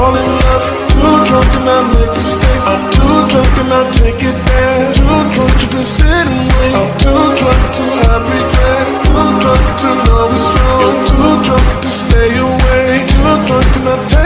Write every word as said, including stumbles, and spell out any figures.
fall in love. Too drunk and I make mistakes. I'm too drunk and I take it there. Too drunk to just sit and wait. I'm too drunk to have regrets. Too drunk to know it's wrong. You're too drunk to stay away. Too drunk to not take